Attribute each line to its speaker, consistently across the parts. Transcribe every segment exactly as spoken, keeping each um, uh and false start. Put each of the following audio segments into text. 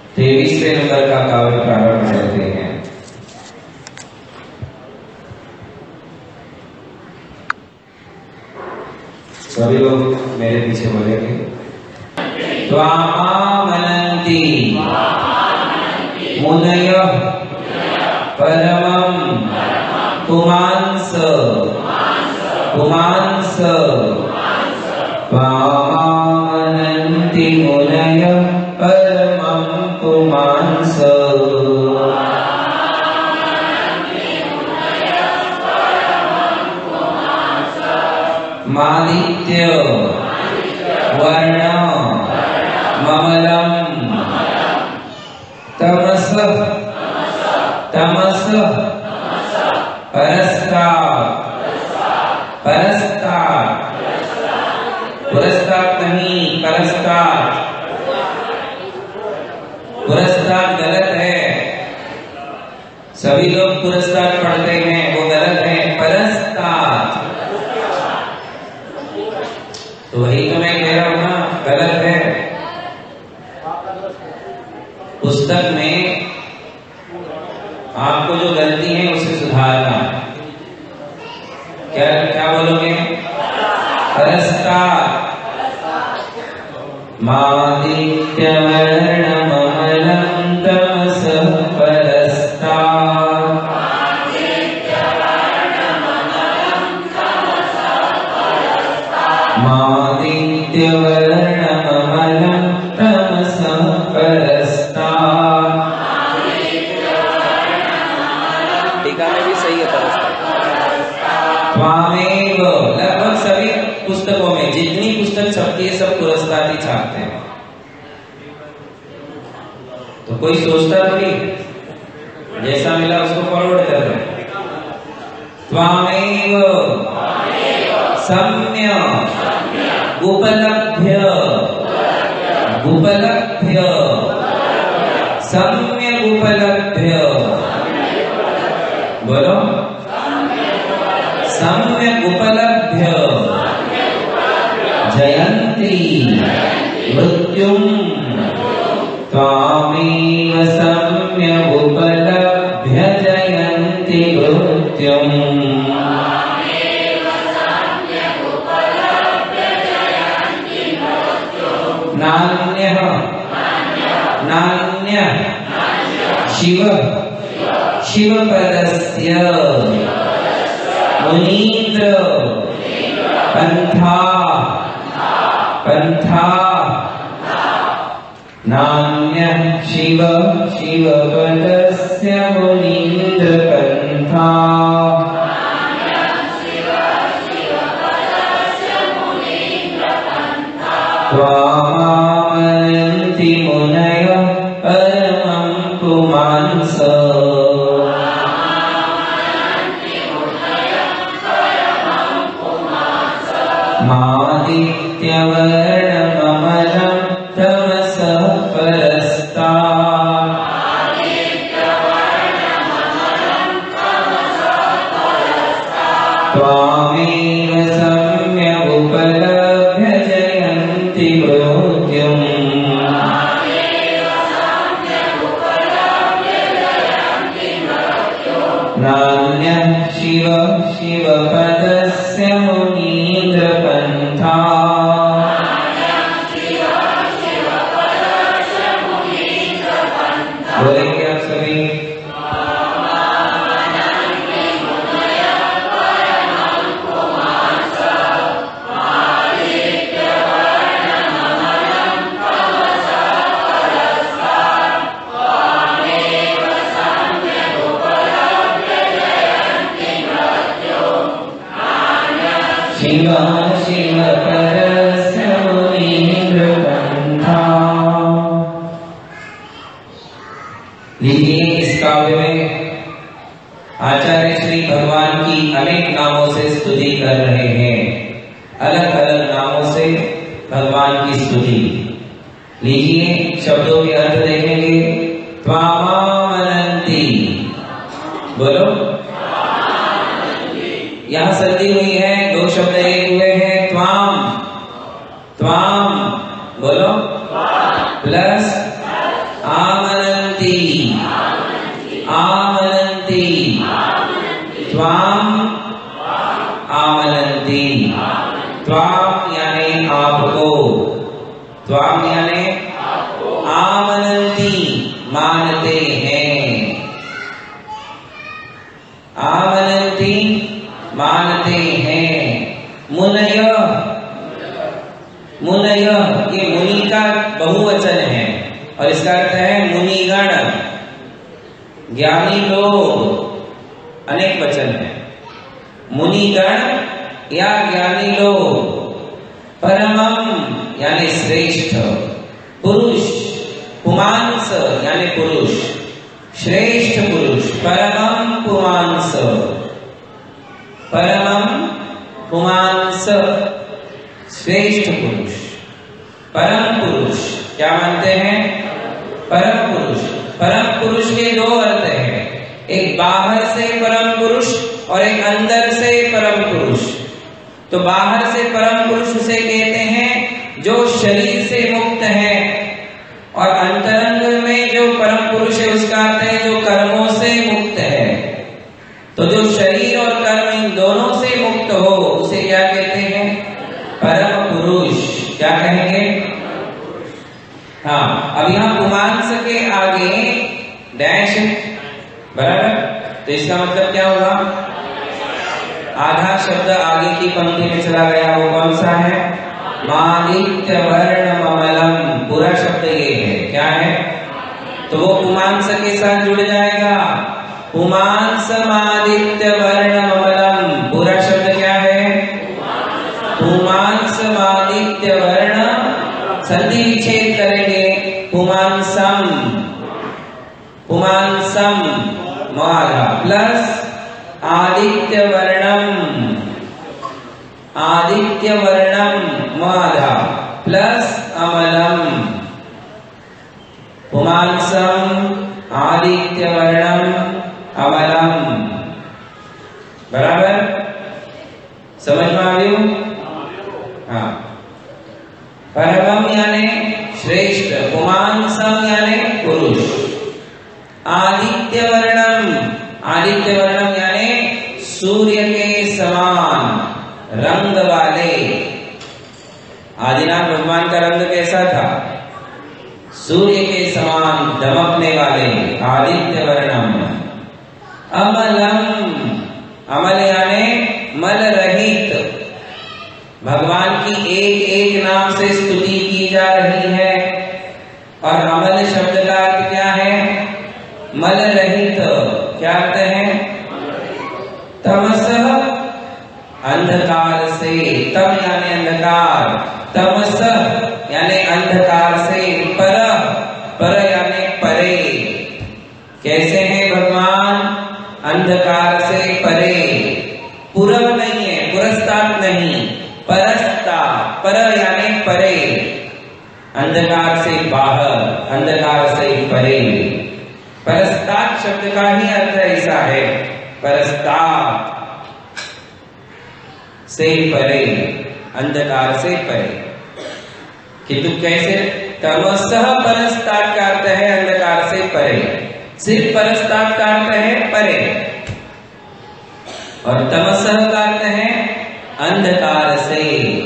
Speaker 1: तेईसवें नंबर का काव्य प्रारंभ करते हैं। सभी लोग मेरे पीछे बोलेंगे। त्वामामनन्ति मुनयः परमं पुमांस पुमांस त्वामामनन्ति मुनयः परमं पुमांस मादित्य वर्ण ममलम तमस तमस परस्तात् परस्तात् पुरस्तात् नहीं परस्तात् पुरस्तात् गलत है। सभी लोग पुरस्तात् पढ़ते हैं, वो गलत है। परस्तात् तो वही तो मैं कह रहा हूं ना, गलत है। पुस्तक में आपको जो गलती है उसे सुधारना। क्या क्या बोलोगे? परस्तात् मादित्य वर्ण ममलं तमसः परस्तात् मादित्य वर्ण ममलं तमसः परस्तात्। टीका में भी सही है परस्तात्। त्वामेव, लगभग सभी पुस्तकों में जितनी पुस्तक छपती है सब पुरस्तात् ही छापते हैं। तो कोई सोचता थोड़ी जैसा मिला उसको फॉरवर्ड कर रहे। त्वामेव सम्यक् उपलभ्य उपलभ्य सम्यक् उपलभ्य, बोलो सम्यक् उपलभ्य जयन्ती मृत्युम त्वामेव सम्यक् उपलभ्य जयन्ती मृत्युम। नान्यः नान्यः शिव शिवपदस्य मुनीन्द्र पंथा पंथा नान्यः शिव शिवपदस्य मुनीन्द्र पंथा त्वामामनन्ति मुनयः परमं पुमांस मादित्य वर्ण ममलं तमसः परस्तात् त्वामेव सम्यक् उपलभ्य जयन्ति मृत्युम्। नान्यः शिव शिवपदस्य मुनीन्द्र पंथा बोलेंगे आप सभी। शिव शिवपदस्य मुनीन्द्र पंथा। लीजिए इस काव्य में आचार्य श्री भगवान की अनेक नामों से स्तुति कर रहे हैं, अलग अलग नामों से भगवान की स्तुति। लीजिए शब्दों के अर्थ देखेंगे। त्वामामनन्ति, बोलो यहाँ संधि हुई है, दो शब्द एक हुए हैं। त्वाम त्वाम बोलो प्लस आम त्वाम आमनन्ति, त्वाम यानी आपको, त्वाम यानी आमनन्ति मानते हैं, आमनन्ति मानते हैं। मुनय, मुनय ये मुनि का बहुवचन है और इसका अर्थ है मुनिगण, ज्ञानी लोग, अनेक वचन है। मुनिगण या ज्ञानी लोग, परमम यानी श्रेष्ठ, पुरुष, पुमांस यानी पुरुष, श्रेष्ठ पुरुष, परमम पुमांस, परमम पुमांस श्रेष्ठ पुरुष, परम पुरुष क्या मानते हैं? परम पुरुष। परम पुरुष के दो अर्थ हैं, एक बाहर से परम पुरुष और एक अंदर से परम पुरुष। तो बाहर से परम पुरुष उसे कहते हैं जो शरीर से मुक्त है, और अंतरंग में जो परम पुरुष है उसका अर्थ है जो कर्मों से मुक्त है। तो जो शरीर और कर्म इन दोनों से मुक्त हो उसे क्या कहते हैं? परम पुरुष। क्या कहेंगे? हाँ, अब यहाँ पुमांस के आगे डैश, बराबर, तो इसका मतलब क्या होगा? आधा शब्द आगे की पंक्ति में चला गया, वो कौन सा है? मादित्य वर्ण ममलम, पूरा शब्द ये है। क्या है? तो वो पुमांस के साथ जुड़ जाएगा। पुमांस मादित्य वर्ण ममलम, पूरा शब्द क्या है? पुमांस मादित्य वर्ण, संधि विच्छेद करेंगे, पुमांसम, पुमांसम माला प्लस आदित्य वर्णम, आदित्य वर्णम माला प्लस अमलम, पुमांसम आदित्य वर्णम अमलम। बराबर? समझ में आयु? हाँ। परमम यानी श्रेष्ठ, पुमांसम यानी पुरुष, आदित्य वर्णम, आदित्य वर्णम यानी सूर्य के समान रंग वाले। आदिनाथ भगवान का रंग कैसा था? सूर्य के समान दमकने वाले, आदित्य वर्णम। अमलम, अमल यानी मल रहित, भगवान की एक एक नाम से स्तुति की जा रही है। और अमल शब्द का अर्थ क्या है? मल रहित। क्या अर्थ है? तमसः अंधकार से, तम यानी अंधकार, तमसः यानी अंधकार से, पर, पर यानी परे। कैसे हैं भगवान? अंधकार से परे। पूरब नहीं है, पुरस्ताद नहीं, परस्ता, पर यानी परे, अंधकार से बाहर, अंधकार से परे। परस्ताद शब्द का ही अर्थ ऐसा है, परस्ताद से परे, अंधकार से परे। किंतु कैसे? तमसः परस्ताद का अर्थ है अंधकार से परे, सिर्फ परस्ताद का अर्थ है परे, और तमसः का अर्थ है अंधकार से।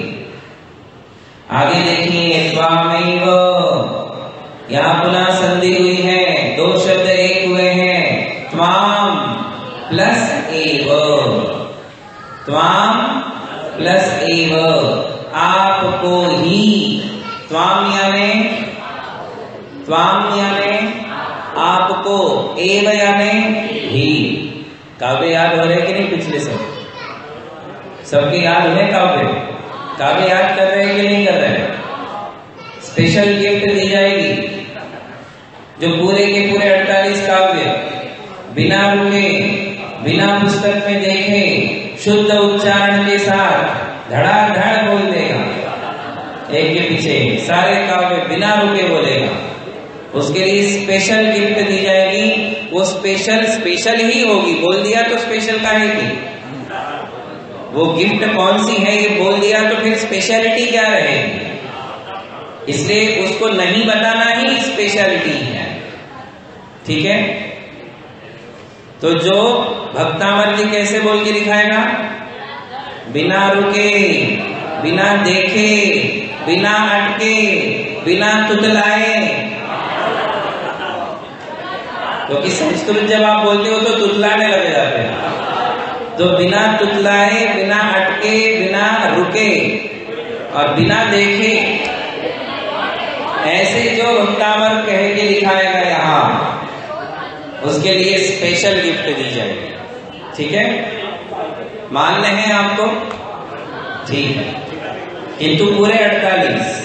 Speaker 1: आगे देखिए, स्वामेव, यहाँ पुनः संधि हुई है, दो शब्द एक हुए हैं, त्वाम प्लस एव, त्वाम प्लस एव, आपको ही, त्वाम यानी, त्वाम यानी आपको, एव यानी ही। काव्य याद हो रहे कि नहीं? पिछले सब सबके याद है काव्य? काव्य याद कर रहे हैं कि नहीं कर रहे? स्पेशल गिफ्ट दी जाएगी, जो पूरे के पूरे अड़तालीस काव्य बिना रुके, बिना पुस्तक में देखे, शुद्ध उच्चारण के साथ धड़ाधड़ बोल देगा, एक के पीछे सारे काव्य बिना रुके बोलेगा, उसके लिए स्पेशल गिफ्ट दी जाएगी। वो स्पेशल स्पेशल ही होगी, बोल दिया तो स्पेशल काहे की? वो गिफ्ट कौन सी है ये बोल दिया तो फिर स्पेशलिटी क्या रहेगी? इसलिए उसको नहीं बताना ही स्पेशलिटी है। ठीक है? तो जो भक्तामर्जी कैसे बोल के दिखाएगा? बिना रुके, बिना देखे, बिना अटके, बिना तुतलाए। क्योंकि तो संस्कृत जब आप बोलते हो तो तुतलाने लग जाते हैं। तो बिना तुतलाए, बिना अटके, बिना रुके और बिना देखे, ऐसे जो भक्तामर कह के दिखाएगा यहाँ, उसके लिए स्पेशल गिफ्ट दी जाएगी। ठीक है, मान्य है आपको? ठीक है, किंतु पूरे अड़तालीस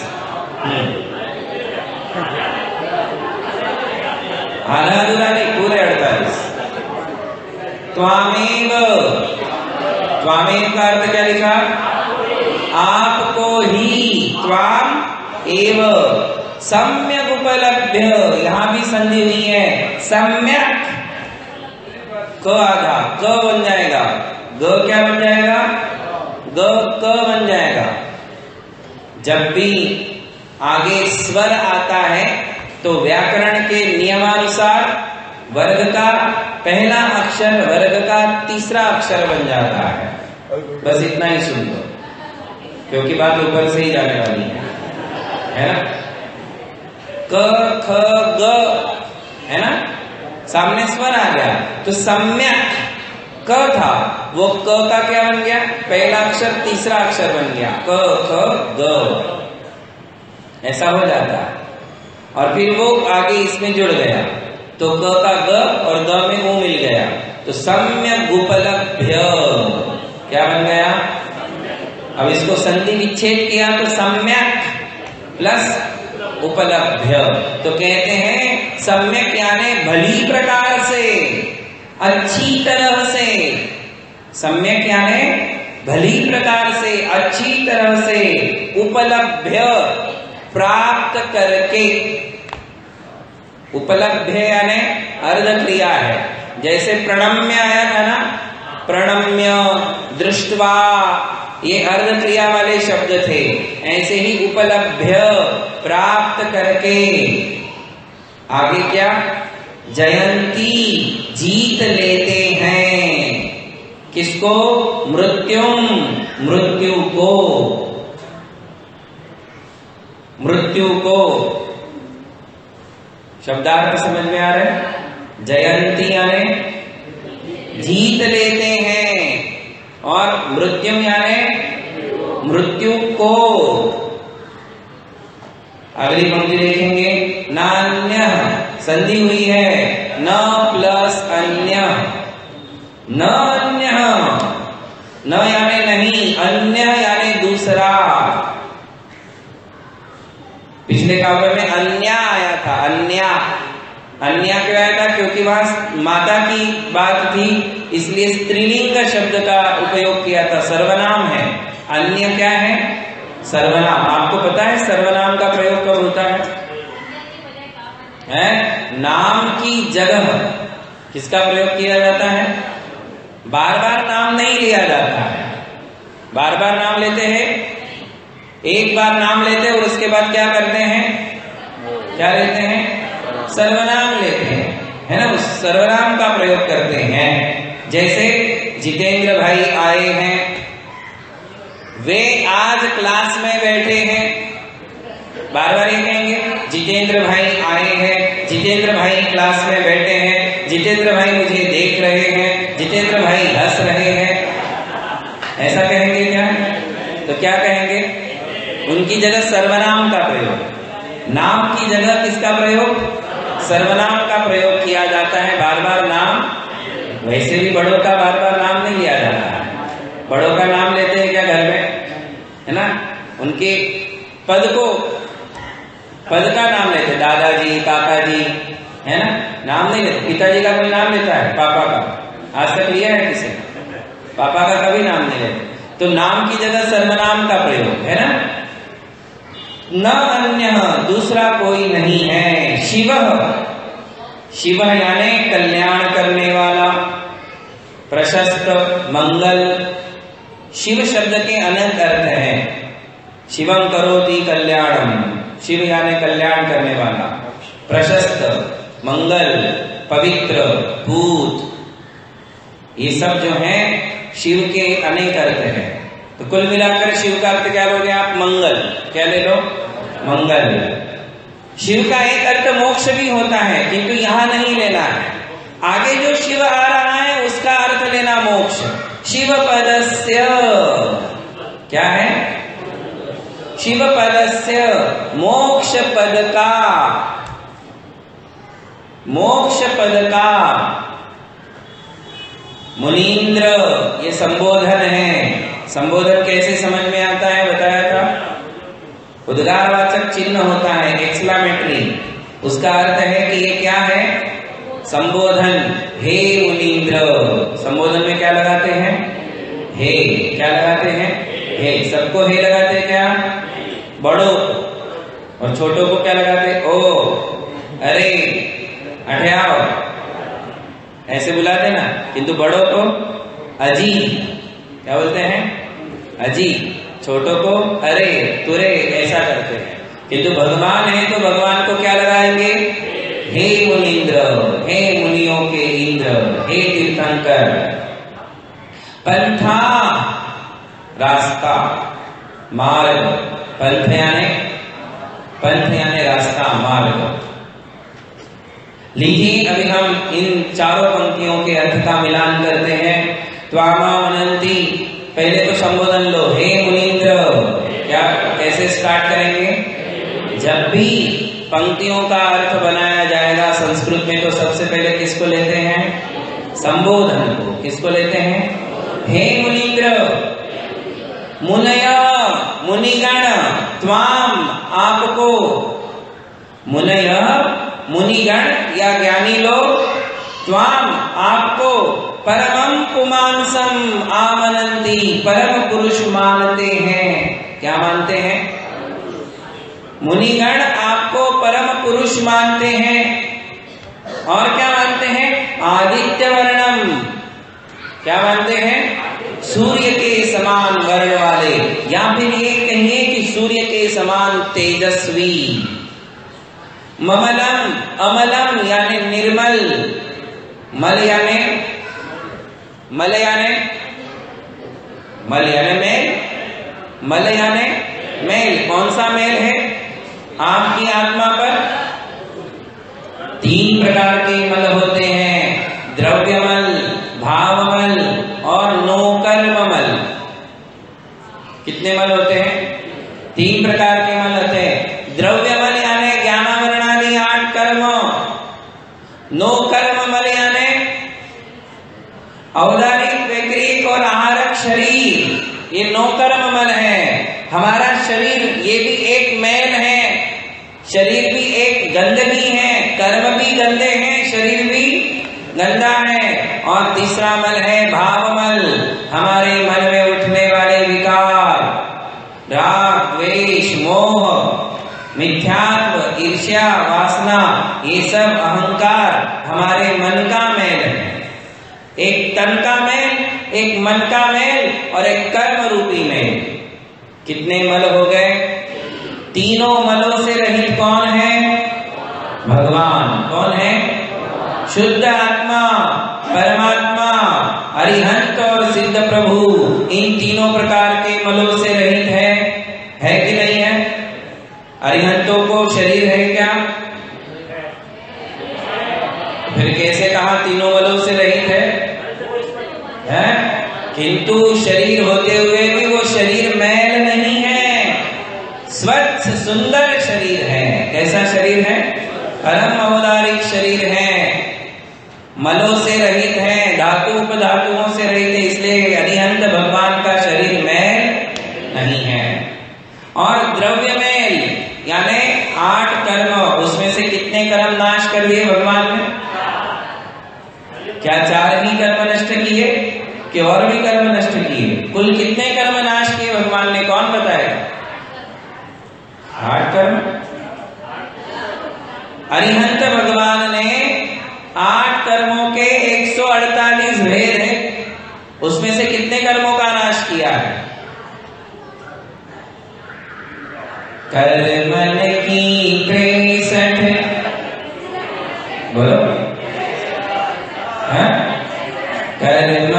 Speaker 1: आधा अधूरा नहीं, पूरे अड़तालीस। त्वामेव, त्वामेव का अर्थ क्या लिखा? आपको ही, त्वाम एव, सम्यक उपलब्ध, यहां भी संधि हुई है, सम्यक, क आधा, क बन जाएगा, ग क्या बन जाएगा? ग क बन जाएगा। जब भी आगे स्वर आता है तो व्याकरण के नियमानुसार वर्ग का पहला अक्षर वर्ग का तीसरा अक्षर बन जाता है। बस इतना ही सुन लो, क्योंकि बात ऊपर से ही जाने वाली है, है ना? क ख ग, है ना? सामने स्वर आ गया तो सम्यक क था, वो क का क्या बन गया? पहला अक्षर तीसरा अक्षर बन गया, क ख ग, ऐसा हो जाता है। और फिर वो आगे इसमें जुड़ गया तो क का ग और ग में ऊ मिल गया तो सम्यक उपलभ्य क्या बन गया? अब इसको संधि विच्छेद किया तो सम्यक प्लस उपलभ्य, तो कहते हैं सम्यक यानी भली प्रकार से, अच्छी तरह से। सम्यक यानी भली प्रकार से, अच्छी तरह से, उपलभ्य प्राप्त करके। उपलब्ध यानी अर्ध क्रिया है, जैसे प्रणम्य आया था ना, प्रणम्य, दृष्टवा, ये अर्ध क्रिया वाले शब्द थे। ऐसे ही उपलब्ध प्राप्त करके। आगे क्या? जयंती, जीत लेते हैं। किसको? मृत्युम, मृत्यु को, मृत्यु को। शब्दार्थ समझ में आ रहा है? जयंती यानी जीत लेते हैं और मृत्यु यानी मृत्यु को। अगली पंक्ति देखेंगे, नान्य, संधि हुई है, न प्लस अन्य, न अन्य, न यानी नहीं, अन्य यानी दूसरा। पिछले काव्य में अन्य आया था, अन्य, अन्य क्यों आया था? क्योंकि वहां माता की बात थी, इसलिए स्त्रीलिंग का शब्द का उपयोग किया था, सर्वनाम है। अन्य क्या है? सर्वनाम। आपको पता है सर्वनाम का प्रयोग कब होता है? है? नाम की जगह किसका प्रयोग किया जाता है? बार बार नाम नहीं लिया जाता है। बार बार नाम लेते हैं, एक बार नाम लेते हैं और उसके बाद क्या करते हैं? क्या लेते हैं? सर्वनाम लेते हैं, है ना? उस सर्वनाम का प्रयोग करते हैं। जैसे जितेंद्र भाई आए हैं, वे आज क्लास में बैठे हैं। बार बार ये कहेंगे, जितेंद्र भाई आए हैं, जितेंद्र भाई क्लास में बैठे हैं, जितेंद्र भाई मुझे देख रहे हैं, जितेंद्र भाई हंस रहे हैं। ऐसा कहेंगे क्या? तो क्या कहेंगे? उनकी जगह सर्वनाम का प्रयोग। नाम की जगह किसका प्रयोग? सर्वनाम का प्रयोग किया जाता है। बार बार नाम, वैसे भी बड़ों का बार बार नाम नहीं लिया जाता है। बड़ों का नाम लेते हैं क्या घर में? है ना? उनके पद को, पद का नाम लेते, दादाजी, काका जी, है ना? नाम नहीं लेते। पिताजी का कोई नाम लेता है? पापा का आज तक लिया है किसी? पापा का कभी नाम नहीं लेते। तो नाम की जगह सर्वनाम का प्रयोग, है ना? न अन्य, दूसरा कोई नहीं है। शिव, शिव यानी कल्याण करने वाला, प्रशस्त, मंगल। शिव शब्द के अनेक अर्थ हैं। शिवम करोति कल्याणम, शिव यानी कल्याण करने वाला, प्रशस्त, मंगल, पवित्र, भूत, ये सब जो है शिव के अनेक अर्थ हैं। तो कुल मिलाकर शिव का अर्थ क्या लोगे आप? मंगल। क्या ले लो? मंगल। शिव का एक अर्थ मोक्ष भी होता है, किंतु यहां नहीं लेना है। आगे जो शिव आ रहा है उसका अर्थ लेना मोक्ष। शिव पदस्य क्या है? शिव पदस्य मोक्ष पद का, मोक्ष पद का मुनीन्द्र, ये संबोधन है। संबोधन कैसे समझ में आता है बताया था? उद्गारवाचक चिन्ह होता है, एक्सक्लेमेटरी। उसका अर्थ है कि ये क्या है? संबोधन। हे मुनीन्द्र। संबोधन में क्या लगाते हैं? हे। क्या लगाते हैं? हे। सबको हे लगाते हैं क्या? बड़ों और छोटों को क्या लगाते? ओ, अरे, अठयाओ, ऐसे बुलाते ना। किंतु बड़ों को अजी। क्या बोलते हैं? अजी। छोटों को अरे, तुरे, ऐसा करते हैं। किंतु भगवान है तो भगवान को क्या लगाएंगे? हे मुनीन्द्र, हे मुनियों के इंद्र, हे तीर्थंकर। पंथा रास्ता, मार्ग। पंथ यानी पंथ यानी रास्ता, मार्ग। लीजिए अभी हम इन चारों पंक्तियों के अर्थ का मिलान करते हैं। त्वामावनन्ति, पहले तो संबोधन लो, हे मुनीन्द्र। क्या कैसे स्टार्ट करेंगे? जब भी पंक्तियों का अर्थ बनाया जाएगा संस्कृत में तो सबसे पहले किसको लेते हैं? संबोधन को। किसको लेते हैं? हे मुनीन्द्र। मुनय, मुनिगण, त्वाम, आपको। मुनय, मुनिगण या ज्ञानी लोग, त्वाम, आपको, परमं पुमांसम आमनन्ति, परम पुरुष मानते हैं। क्या मानते हैं? मुनिगण आपको परम पुरुष मानते हैं। और क्या मानते हैं? आदित्य वर्णम। क्या मानते हैं? सूर्य के समान वर्ण वाले, या फिर ये कहिए कि सूर्य के समान तेजस्वी। ममलम, अमलम यानी निर्मल। मल यानी मल यानी मल यानी मेल। मल यानी मेल। कौन सा मेल है? आपकी आत्मा पर तीन प्रकार के मल होते हैं, द्रव्यमल, भावमल और नोकर्ममल। कितने मल होते हैं? तीन प्रकार के मल होते हैं। द्रव्यमल यानी ज्ञानावरणादि आठ कर्म। नोकर्ममल यानी औदारिक, वैक्रिक और आहारक शरीर। ये नोकर्ममल है। हमारा शरीर ये भी एक मैल है, शरीर भी एक गंदगी है, कर्म भी गंदे हैं, शरीर भी गंदा है। और तीसरा मल है भावमल, हमारे मन में उठने वाले विकार, राग, द्वेष, मोह, मिथ्यात्व, ईर्ष्या, वासना, ये सब अहंकार हमारे मन का मैल है। एक तन का मैल, एक मन का मैल और एक कर्म रूपी मैल। कितने मल हो गए? तीनों मलों से रहित कौन है? भगवान। कौन है? शुद्ध आत्मा, परमात्मा, अरिहंत और सिद्ध प्रभु। इन तीनों प्रकार के मलों से रहित है, है कि नहीं है? अरिहंतों को शरीर है क्या? फिर कैसे कहा तीनों मलों से रहित है? है? किंतु शरीर होते हुए भी वो शरीर मैल नहीं है, स्वच्छ सुंदर शरीर है। कैसा शरीर है? परम औदारिक शरीर है, मलों से रहित है, धातु उपधातुओं से रहित है, इसलिए अरिहंत भगवान का शरीर मैल नहीं है। और द्रव्य मैल यानी आठ कर्म, उसमें से कितने कर्म नाश कर दिए भगवान ने? क्या चार ही कर्म नष्ट किए कि और भी कर्म नष्ट किए? कुल कितने कर्म नाश किए भगवान ने? कौन बताएगा? आठ कर्म। अरिहंत भगवान ने आठ कर्मों के एक सौ अड़तालीस भेद है, उसमें से कितने कर्मों का नाश किया है? कर्मन की त्रेसठ, बोलो। कर्म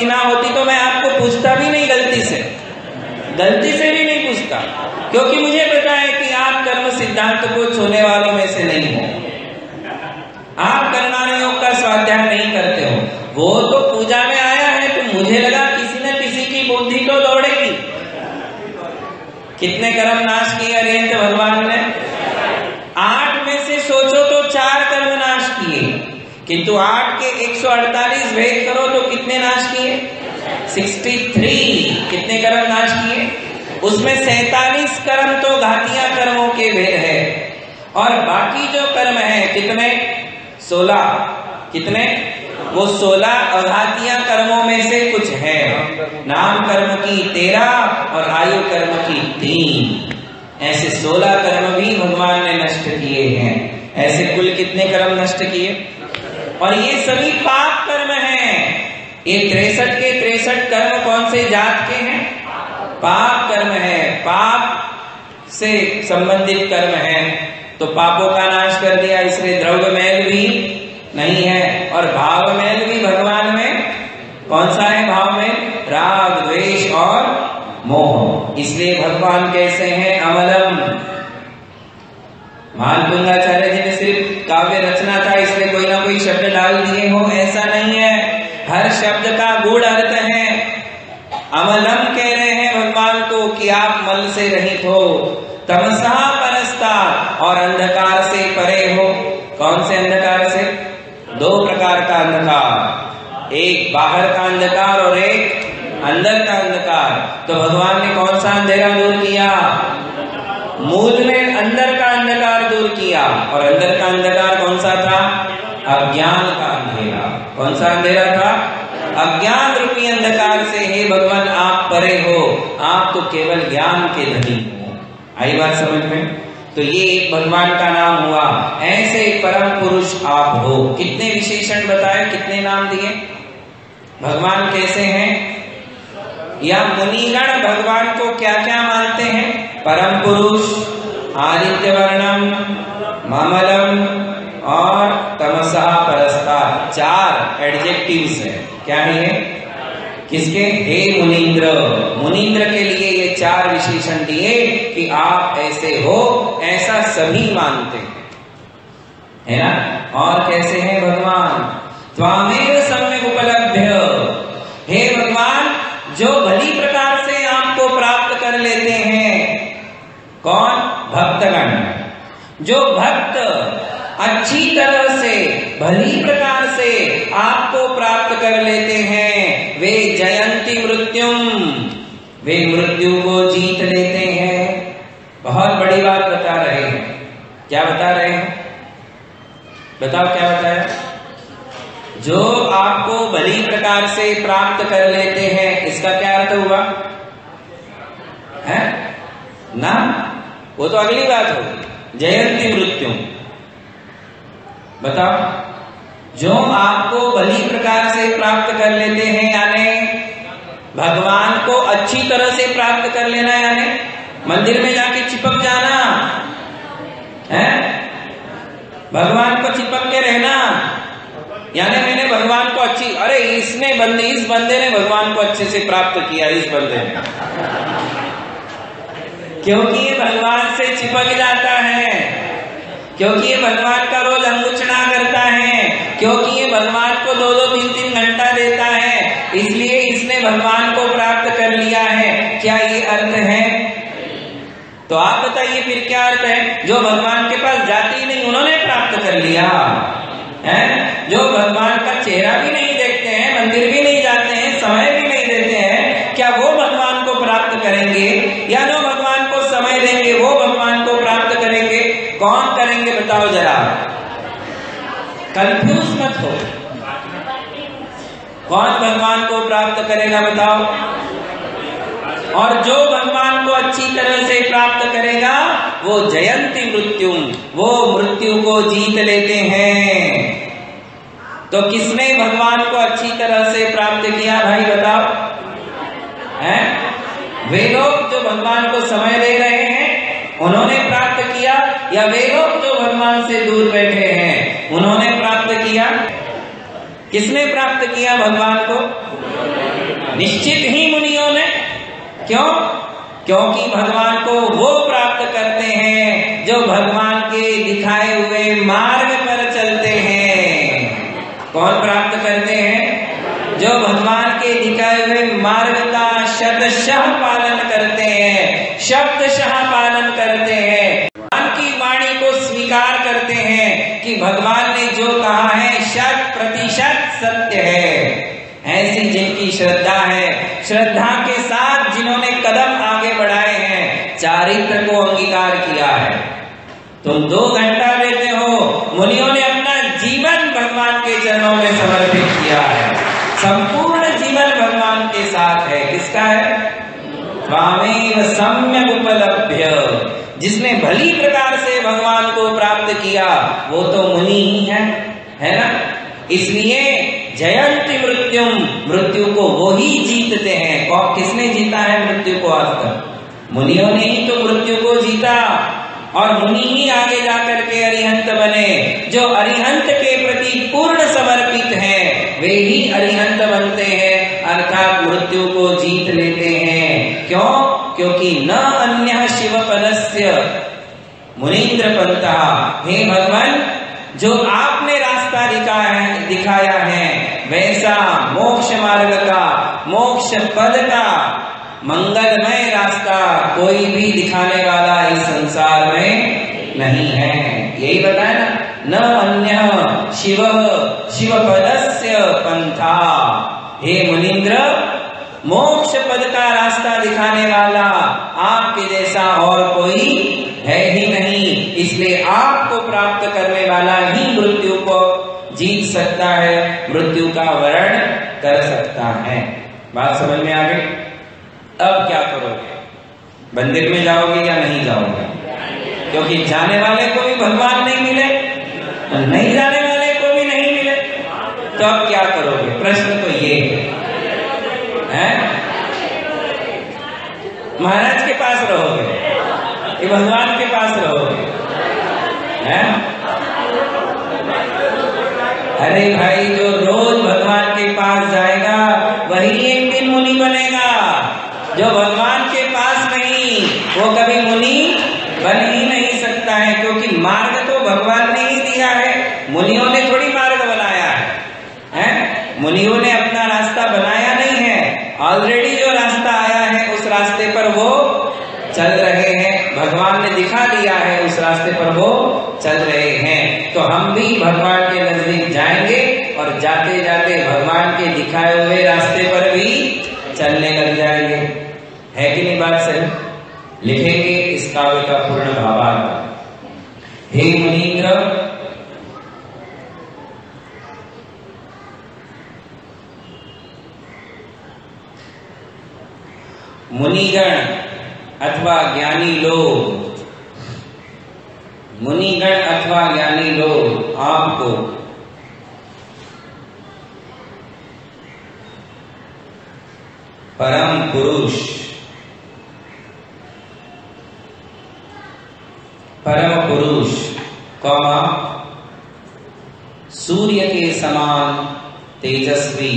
Speaker 1: भक्ति ना होती तो मैं आपको पूछता भी नहीं, गलती से गलती से भी नहीं पूछता, क्योंकि मुझे पता है कि आप कर्म सिद्धांत को छोड़ने वालों में से नहीं हो। आप कर्मानुयोग योग का स्वाध्याय नहीं करते हो। वो तो पूजा में आया है तो मुझे लगा किसी न किसी की बुद्धि तो दौड़ेगी। कितने कर्म नाश किए अरिहंत भगवान ने? आठ में से सोचो तो चार कर्म नाश किए, किंतु आठ के एक सौ अड़तालीस भेद करो तो कितने नाश किए? तिरसठ। कितने कर्म नाश किए? उसमें सैतालीस कर्म तो घातिया कर्मों के भेद है, और बाकी जो कर्म है कितने? सोलह। कितने? वो सोलह अघातिया कर्मों में से कुछ है। नाम कर्म की तेरह और आयु कर्म की तीन, ऐसे सोलह कर्म भी भगवान ने नष्ट किए हैं। ऐसे कुल कितने कर्म नष्ट किए? और ये सभी पाप कर्म हैं। ये तिरसठ के तिरसठ कर्म कौन से जात के हैं? पाप कर्म है, पाप से संबंधित कर्म है। तो पापों का नाश कर दिया, इसलिए द्रव्य मैल भी नहीं है। और भाव मैल भी भगवान में कौन सा है? भाव में राग, द्वेष और मोह। इसलिए भगवान कैसे हैं? अमलम। मालपुंगाचार्य जी ने सिर्फ काव्य रचना था इसलिए कोई ना कोई शब्द डाल दिए हो, ऐसा नहीं है। हर शब्द का गूढ़ अर्थ है। अमलम कह रहे हैं भगवान को कि आप मल से रहित हो, तमसा परस्तात्, और अंधकार से परे हो। कौन से अंधकार से? दो प्रकार का अंधकार, एक बाहर का अंधकार और एक अंदर का अंधकार। तो भगवान ने कौन सा अंधेरा दूर किया? मूल में अंदर का अंधकार दूर किया। और अंदर का अंधकार कौन सा था? अज्ञान का अंधेरा। कौन सा अंधेरा था? अज्ञान रूपी अंधकार से हे भगवान आप परे हो, आप तो केवल ज्ञान के धनी हो। आई बात समझ में? तो ये एक भगवान का नाम हुआ। ऐसे परम पुरुष आप हो। कितने विशेषण बताए, कितने नाम दिए? भगवान कैसे हैं? या मुनिगण भगवान को क्या क्या मानते हैं? परम पुरुष, आदित्य वर्णम, ममलम और तमसा परस्तात्। चार एडजेक्टिव्स हैं। क्या है ये? किसके? हे मुनीन्द्र। मुनीन्द्र के लिए ये चार विशेषण दिए कि आप ऐसे हो, ऐसा सभी मानते हैं, है ना? और कैसे हैं भगवान? त्वामेव सम्यक् उपलभ्य। हे भगवान, जो भली प्रकार से आपको प्राप्त कर लेते हैं। कौन? भक्तगण। जो भक्त अच्छी तरह से भली प्रकार से आपको प्राप्त कर लेते हैं, वे जयंती मृत्युम, वे मृत्यु को जीत लेते हैं। बहुत बड़ी बात बता रहे हैं। क्या बता रहे हैं? बताओ क्या बताया? जो आपको भली प्रकार से प्राप्त कर लेते हैं, इसका क्या अर्थ हुआ है ना? वो तो अगली बात होगी। जयंती मृत्यु। बताओ, जो आपको भली प्रकार से प्राप्त कर लेते हैं, यानी भगवान को अच्छी तरह से प्राप्त कर लेना, यानी मंदिर में जाके चिपक जाना है, भगवान को चिपक के रहना, यानी मैंने भगवान को अच्छी, अरे इसने बंदे इस बंदे ने भगवान को अच्छे से प्राप्त किया, इस बंदे ने, क्योंकि ये भगवान से चिपक जाता है, क्योंकि ये भगवान का रोज अंगुचना करता है, क्योंकि ये भगवान को दो दो तीन तीन घंटा देता है, इसलिए इसने भगवान को प्राप्त कर लिया है। क्या ये अर्थ है? तो आप बताइए फिर क्या अर्थ है? जो भगवान के पास जाते ही नहीं, उन्होंने प्राप्त कर लिया है। जो भगवान का चेहरा भी नहीं देखते हैं, मंदिर भी नहीं जाते हैं, समय भी नहीं देते हैं, क्या वो भगवान को प्राप्त करेंगे? या जो भगवान को समय देंगे वो भगवान को प्राप्त करेंगे? कौन करेंगे बताओ जरा, कंफ्यूज मत हो। कौन भगवान को प्राप्त करेगा बताओ? और जो भगवान को अच्छी तरह से प्राप्त करेगा वो जयंती मृत्यु, वो मृत्यु को जीत लेते हैं। तो किसने भगवान को अच्छी तरह से प्राप्त किया भाई बताओ? हैं? वे लोग जो भगवान को समय दे रहे हैं उन्होंने प्राप्त किया, या वे लोग जो भगवान से दूर बैठे हैं उन्होंने प्राप्त किया? किसने प्राप्त किया भगवान को? निश्चित ही मुनियों ने। क्यों? क्योंकि भगवान को वो प्राप्त करते हैं जो भगवान के दिखाए हुए मार्ग पर चलते हैं। कौन प्राप्त करते हैं? जो भगवान के दिखाए हुए मार्ग का शतशः पालन करते हैं, शब्दशः पालन करते हैं, भगवान की वाणी को स्वीकार करते हैं कि भगवान ने जो कहा है शत प्रतिशत सत्य है। ऐसी जिनकी श्रद्धा है, श्रद्धा के साथ जिन्होंने कदम आगे बढ़ाए हैं, चारित्र को अंगीकार किया है। तुम दो घंटा देते हो, मुनियों ने अपना जीवन भगवान के चरणों में समर्पित किया है। संपूर्ण जीवन भगवान के साथ है। किसका है? त्वामेव सम्यक् उपलभ्य। जिसने भली प्रकार से भगवान को प्राप्त किया वो तो मुनि ही है, है ना? इसलिए जयंती मृत्युम, मृत्यु को वो ही जीतते हैं। कौन, किसने जीता है मृत्यु को आज तक? मुनियों ने ही तो मृत्यु को जीता, और मुनि ही आगे जाकर के अरिहंत बने। जो अरिहंत के प्रति पूर्ण समर्पित हैं वे ही अरिहंत बनते हैं, अर्थात मृत्यु को जीत लेते हैं। क्यों? क्योंकि न अन्य शिव पदस्य मुनीन्द्र पंतः। हे भगवान, जो आपने रास्ता दिखाया है, दिखाया है वैसा मोक्ष मार्ग का, मोक्ष पद का मंगलमय रास्ता कोई भी दिखाने वाला इस संसार में नहीं है। यही बताया ना, न अन्य शिव शिव पदस्य पंथा। हे मुनीन्द्र, मोक्ष पद का रास्ता दिखाने वाला आपके जैसा और कोई है ही नहीं। इसलिए आपको प्राप्त करने वाला ही मृत्यु को जीत सकता है, मृत्यु का वरण कर सकता है। बात समझ में आ गई? अब क्या करोगे? मंदिर में जाओगे या नहीं जाओगे? क्योंकि जाने वाले को भी भगवान नहीं मिले, नहीं जाने वाले को भी नहीं मिले, तो अब क्या करोगे? प्रश्न तो ये है, महाराज के पास रहोगे कि भगवान के पास रहोगे? हैं? अरे भाई, जो रोज भगवान के पास जाएगा वही एक दिन मुनि बनेगा। जो भगवान के पास नहीं वो कभी मुनि बन ही नहीं सकता है, क्योंकि मार्ग तो भगवान ने ही दिया है। मुनियों ने थोड़ी मार्ग बनाया है, हैं? मुनियों ने अपना रास्ता बनाया नहीं है। ऑलरेडी जो रास्ता आया है उस रास्ते पर वो चल रहे हैं। भगवान ने दिखा दिया है, उस रास्ते पर वो चल रहे हैं। तो हम भी भगवान के नजदीक जाएंगे और जाते जाते भगवान के दिखाए हुए रास्ते पर भी चलने लग जाएंगे। है कि नहीं बात सही? लिखेंगे इस काव्य का पूर्ण भावार्थ। हे मुनीन्द्र, मुनिगण अथवा ज्ञानी लोग, मुनिगण अथवा ज्ञानी लोग आपको परम पुरुष, परम पुरुष कौमा सूर्य के समान तेजस्वी,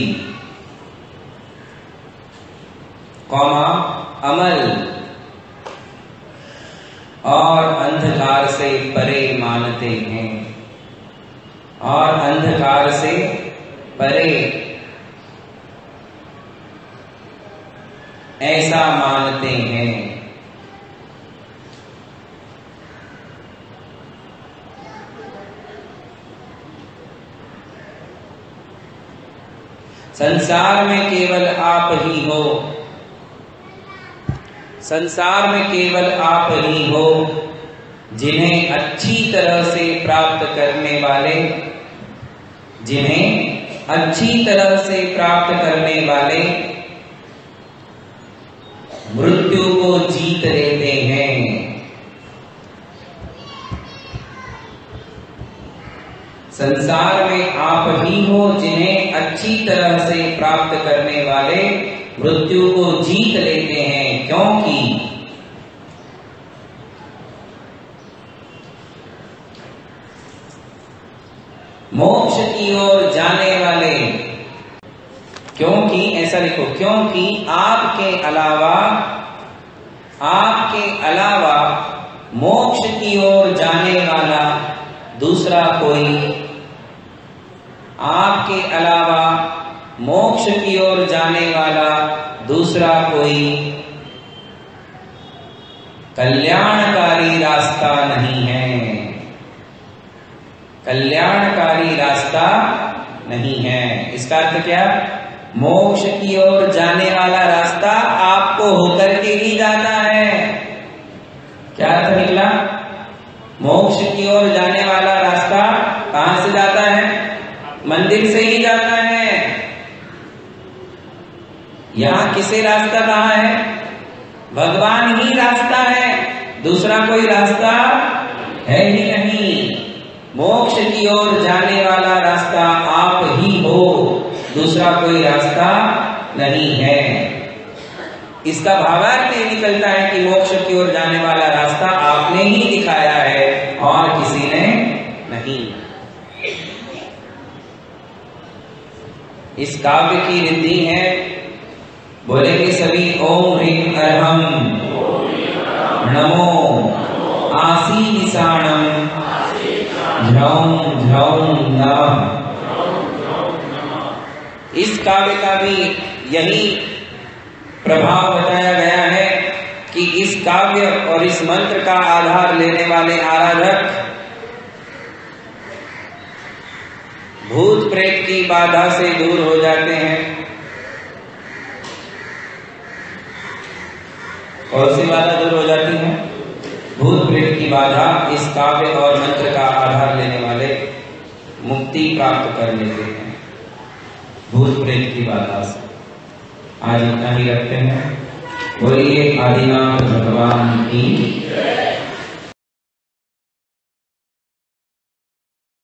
Speaker 1: कौमा अमल और अंधकार से परे मानते हैं, और अंधकार से परे ऐसा मानते हैं। संसार में केवल आप ही हो, संसार में केवल आप ही हो जिन्हें अच्छी तरह से प्राप्त करने वाले, जिन्हें अच्छी तरह से प्राप्त करने वाले मृत्यु को जीत लेते हैं। संसार में आप ही हो जिन्हें अच्छी तरह से प्राप्त करने वाले मृत्यु को जीत लेते हैं, क्योंकि मोक्ष की ओर जाने वाले, क्योंकि ऐसा ऐसा लिखो, क्योंकि आपके अलावा आपके अलावा मोक्ष की ओर जाने वाला दूसरा कोई आपके अलावा मोक्ष की ओर जाने वाला दूसरा कोई कल्याणकारी रास्ता नहीं है। कल्याणकारी रास्ता नहीं है, इसका अर्थ क्या? मोक्ष की ओर जाने वाला रास्ता आपको होकर के ही जाना है। क्या अर्थ निकला? मोक्ष की ओर जाने वाला रास्ता कहां से जाता है? मंदिर से ही जाता है। यहां किसे रास्ता कहा है? भगवान ही रास्ता है, दूसरा कोई रास्ता है ही नहीं। मोक्ष की ओर जाने वाला रास्ता आप ही हो, दूसरा कोई रास्ता नहीं है। इसका भावार्थ ये निकलता है कि मोक्ष की ओर जाने वाला रास्ता आपने ही दिखाया है और किसी ने नहीं। इस काव्य की रिद्धि है, बोलेंगे सभी, ओम ह्रीं अरहम नमो आसीसाणम झौं झौं नमः। इस काव्य का भी यही प्रभाव बताया गया है कि इस काव्य और इस मंत्र का आधार लेने वाले आराधक भूत प्रेत की बाधा से दूर हो जाते हैं। कौन सी बाधा दूर हो जाती है? भूत प्रेत की बाधा इस काव्य और मंत्र का आधार लेने वाले मुक्ति प्राप्त कर लेते हैं भूत प्रेत की बाधा से। आज इतना ही रखते हैं। बोलिए आदिनाथ भगवान की।